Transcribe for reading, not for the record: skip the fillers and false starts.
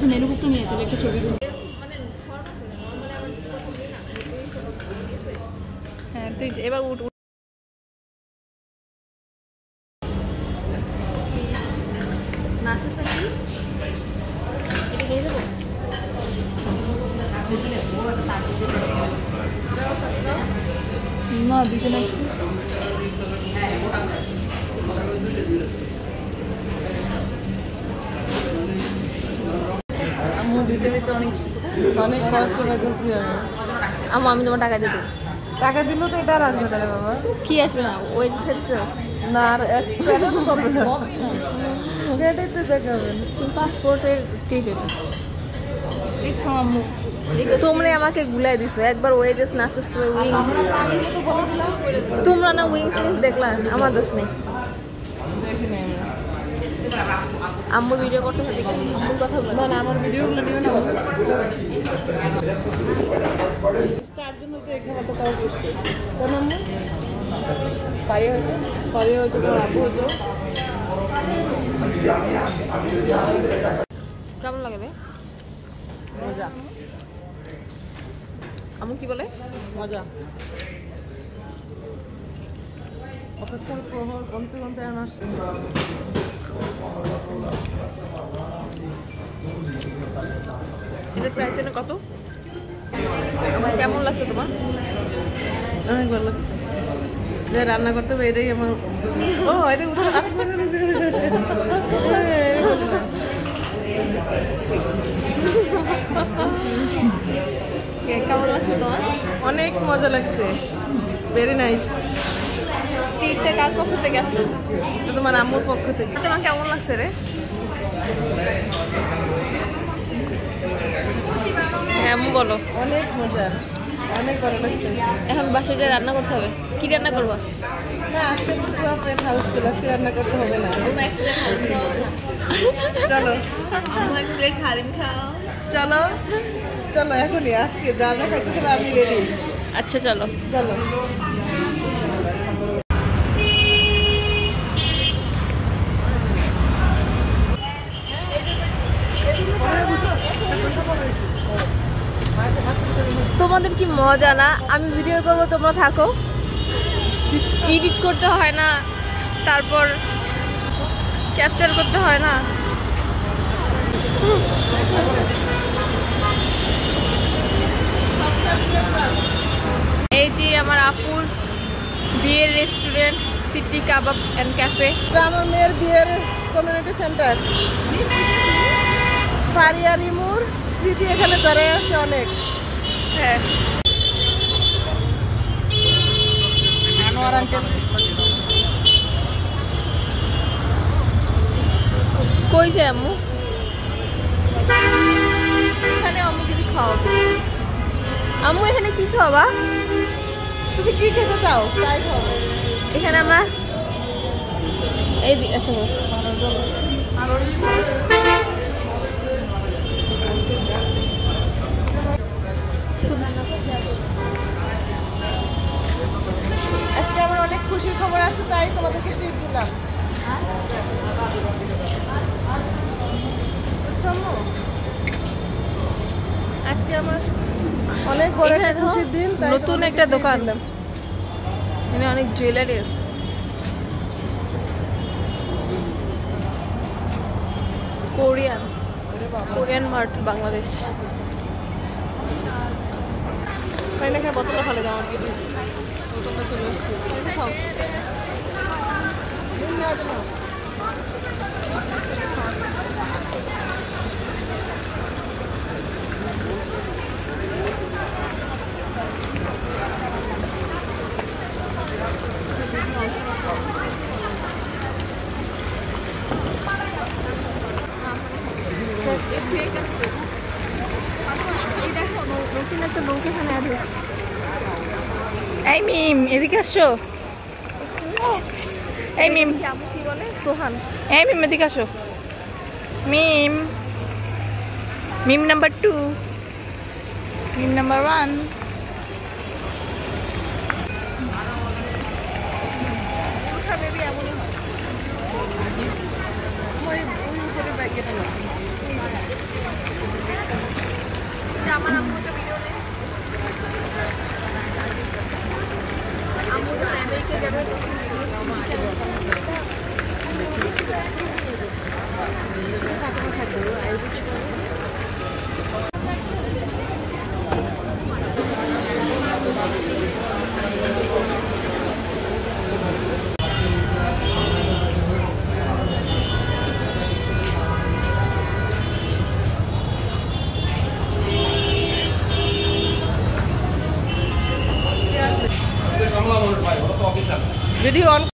আচ্ছা মেনু বুকটা নিয়ে তাহলে একটা ছবি তুলি। হ্যাঁ তুই এবার উঠ। না দুজনে অনেক কষ্ট পাইতেছি আমি তোমার টাকা দিতে টাকা দিলেও তো এটা আর আসবে না বাবা কি আসবে না ওই না আর পাসপোর্টের টিকিট তোমরা আমাকে গুলাই দিছো একবার ওয়েজেস নাচস উইংস তোমরা না উইংস দেখলা আমার দোষ নেই আম্মুর ভিডিও করতে হবে আম্মুর কথা বল না আমার ভিডিওগুলো দিও না স্টার জন্য তো এক ঘন্টা তাও বসতে কোন আম্মু পারি হয়তো তো আপু হতো কেমন লাগে রে মজা আম্মু কি বলে মজা অপেক্ষার প্রহর কমতে কমতে আমার এটার প্রাইস যেন কত আমার কেমন লাগছে তোমার অনেক ভালো লাগছে যে রান্না করতে হবে এটাই আমার ও এটা উঠে কেমন লাগছে তোমার অনেক মজা লাগছে ভেরি নাইস ট্রিটটা কার পক্ষ থেকে আসলো তোমার আম্মুর পক্ষ থেকে তোমার কেমন লাগছে রে আম্মু বলো অনেক মজা অনেক ভালো লাগছে এখন বাসায় যা রান্না করতে হবে কি রান্না করবা না আজকে তো পুরো প্লেট হাউস প্লাস রান্না করতে হবে না চলো আমার প্লেট খালিম খাও চলো চলো এখনই আজকে যা যা খাইতেছে আমি রেডি আচ্ছা চলো চলো তোমাদের কি মজা না আমি ভিডিও করবো তোমরা থাকো এডিট করতে হয় না তারপর ক্যাপচার করতে হয় না এই যে আমার আপুর বিয়ের restaurant city kebab and cafe আমার মেয়ের বিয়ের কমিউনিটি সেন্টার ফারিয়া রিমুর স্মৃতি এখানে জড়াই আছে অনেক হ্যাঁ কই যায় আম্মু এখানে আম্মু কিছু খাওয়াবো আম্মু এখানে কি খাওয়াবা তুমি কি খেতে চাও তাই খাও এখানে আমরা এই আসো আজকে আমার অনেক খুশির খবর আছে তাই তোমাদেরকে ট্রিট দিলাম আজকে আমার অনেক বড় একটা খুশির দিন নতুন একটা দোকান এখানে অনেক জুয়েলারি আছে কোরিয়ান মার্ট বাংলাদেশ তাই না বোতলটা ফেলে দাও আমাকে বোতলটা চলে আসছে খাও এই মিম এদিকে আসো এই মিম কি বলে সোহান এই মিম এদিকে আসো মিম মিম নাম্বার 2 মিম নাম্বার 1 এমনই হয় আমার আম্মুটা ভিডিও নেই আম্মু যখন আমেরিকা যাবে